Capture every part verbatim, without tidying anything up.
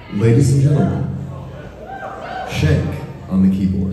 Ladies and gentlemen, Shank on the keyboards.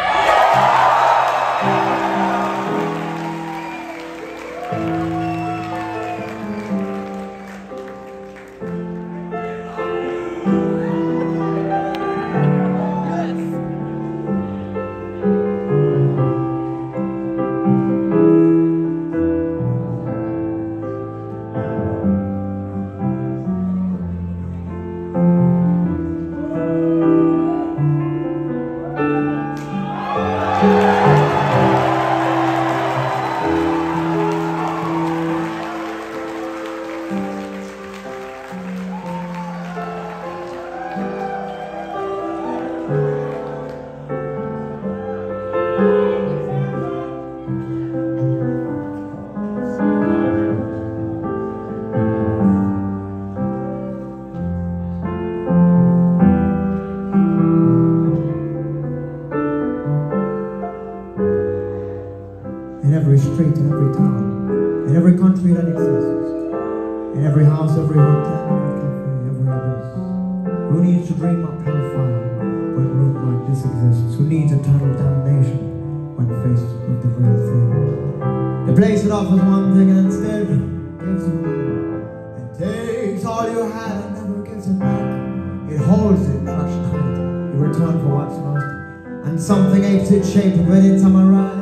In every street, in every town, in every country that exists, in every house, every hotel, every cafe, every abyss. Who needs to dream up hellfire when room like this exists? Who needs eternal damnation when faced with the real thing? They place it off as one thing and instead gives you more. It takes all you had and never gives it back. It holds it crushed tight. You return for what's lost, and something apes its shape of any time I ride.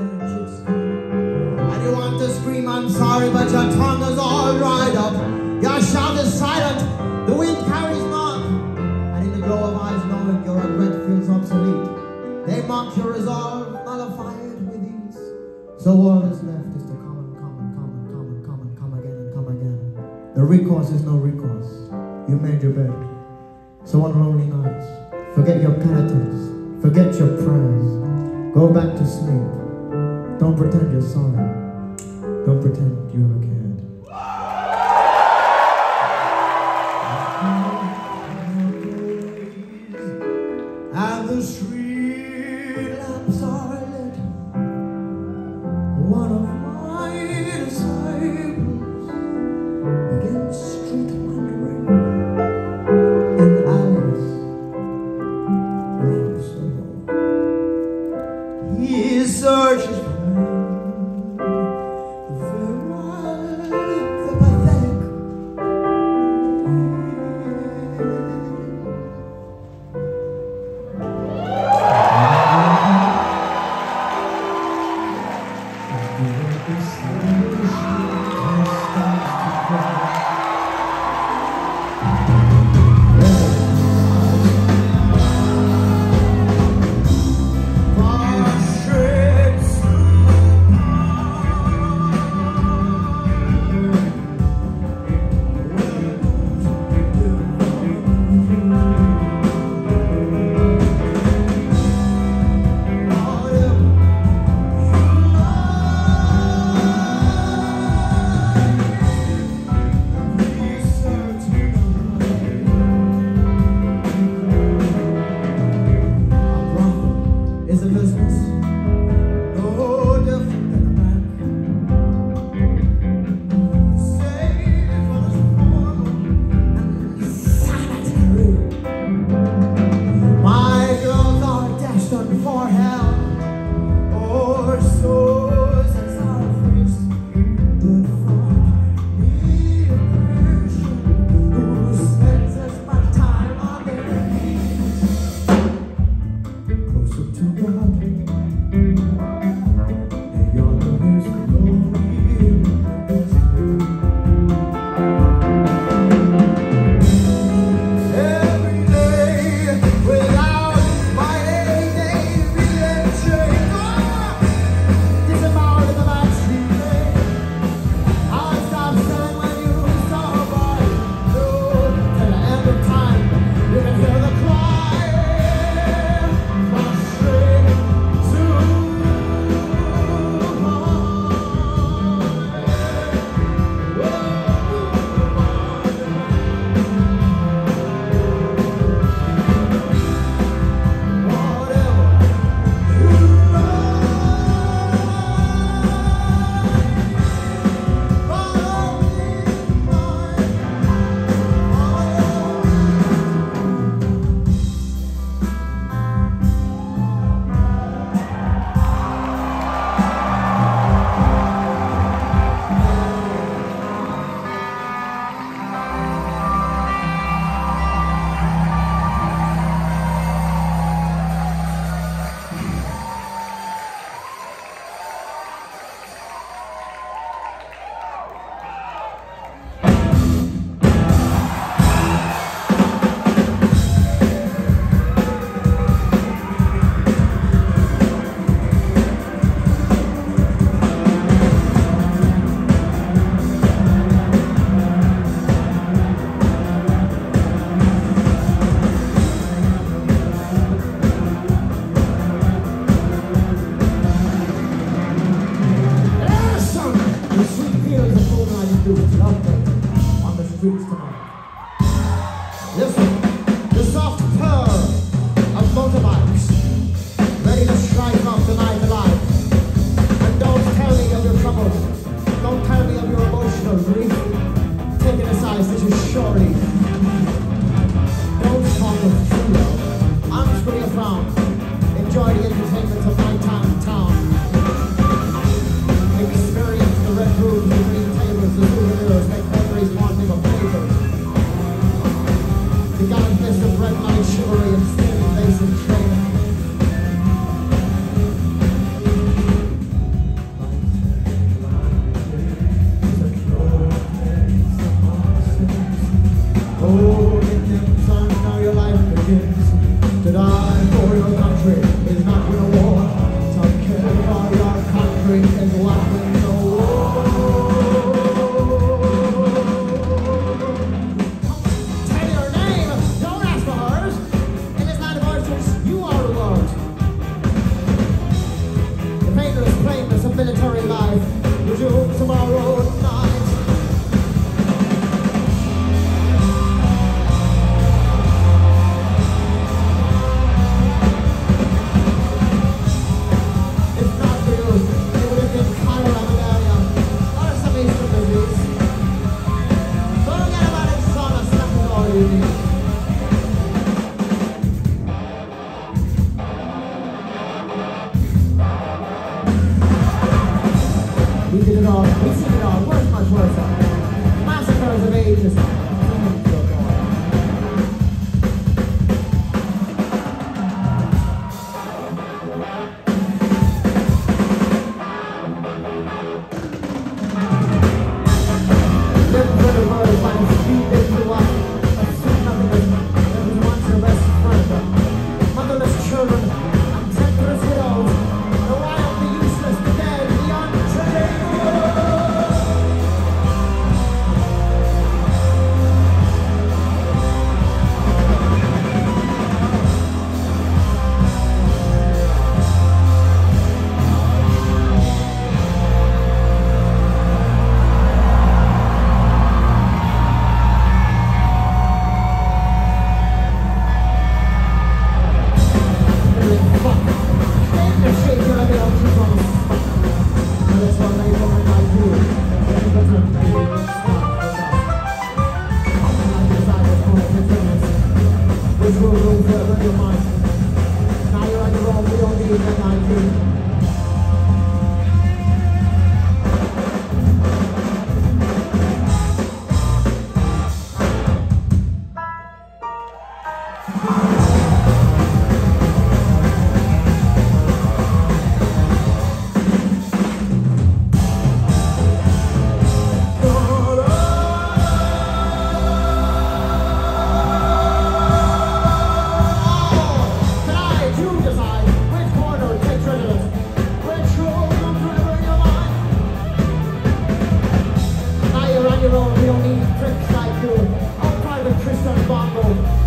Scream, I'm sorry, but your tongue is all dried up. Your shout is silent, the wind carries not. And in the glow of eyes knowing your regret feels obsolete, they mock your resolve, nullify it with ease. So all that's left is to come and come and come and come and come and come again and come again. The recourse is no recourse. You made your bed. So on lonely nights, forget your penitence, forget your prayers. Go back to sleep. Don't pretend you're sorry. Don't pretend you ever cared. And the street lamps are lit. One of my disciples begins street wandering in Alice Road. He searches for The gallant fist of red light chivalry and steady invasive training. Oh, victim, son, now your life begins. To die for your country is not win a war. To care for your country is what wins a war. Tell your name, don't ask for hers. In this land of archers, you are the world. The painless plainness of military life resumes tomorrow night. We did it all, we seen it all, worse, much worse. Massacres of ages. Living for the world, finding speed into life. A sweet nothingness that was once your best friend. Motherless children, and tenderless widows. The wild, the useless, the dead, the untrained. Now you're on your own, we don't need that nineteen. We don't need tricks like you. I'll try the Christian bongo.